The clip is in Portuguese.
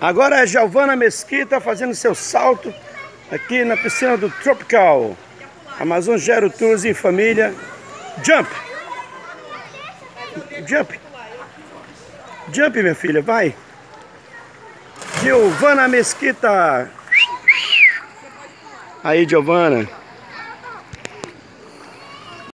Agora é a Giovana Mesquita fazendo seu salto aqui na piscina do Tropical. Amazon Gero Tours em família. Jump! Jump! Jump, minha filha, vai! Giovana Mesquita! Aí, Giovana!